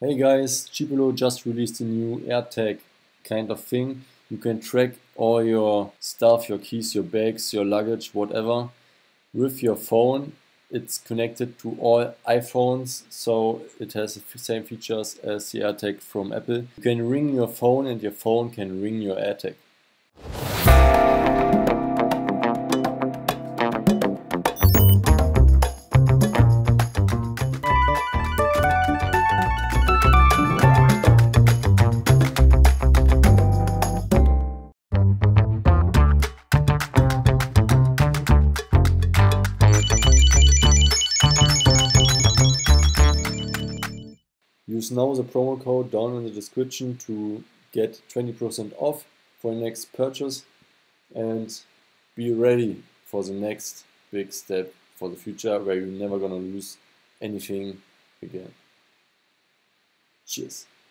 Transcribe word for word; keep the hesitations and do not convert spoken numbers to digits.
Hey guys, Chipolo just released a new AirTag kind of thing. You can track all your stuff, your keys, your bags, your luggage, whatever, with your phone. It's connected to all iPhones, so it has the same features as the AirTag from Apple. You can ring your phone and your phone can ring your AirTag. Use now the promo code down in the description to get twenty percent off for your next purchase and be ready for the next big step for the future where you're never gonna lose anything again. Cheers.